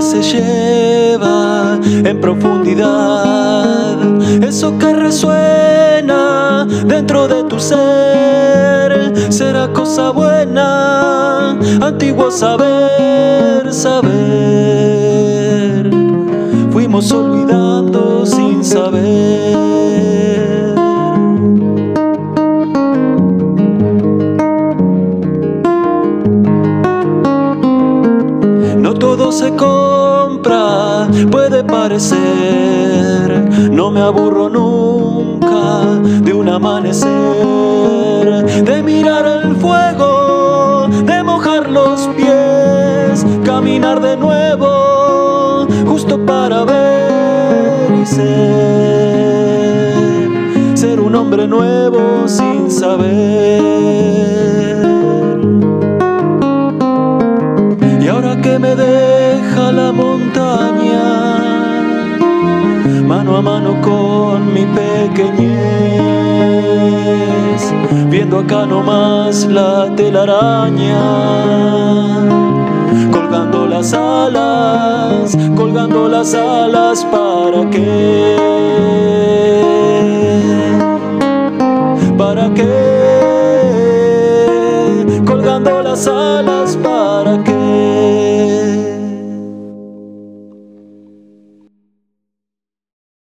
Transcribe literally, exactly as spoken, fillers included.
se lleva en profundidad, eso que resuena dentro de tu ser, será cosa buena, antiguo saber, saber, fuimos olvidando sin saber. No todo se compra, puede parecer, no me aburro nunca de un amanecer, de mirar el fuego, de mojar los pies, caminar de nuevo, justo para ver y ser, ser un hombre nuevo sin saber. Y ahora que me deja la montaña, mano a mano con mi pequeñez, viendo acá nomás la telaraña, colgando las alas, colgando las alas, ¿para qué?